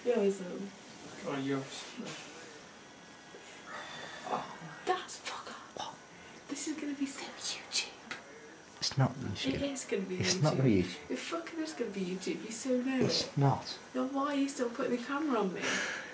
Yours. Oh, yours. That's fuck up. This is gonna be so YouTube. It's not YouTube. It is gonna be It's YouTube. not gonna be YouTube. It fucking is gonna be YouTube. You so know It's it. not. Then why are you still putting the camera on me?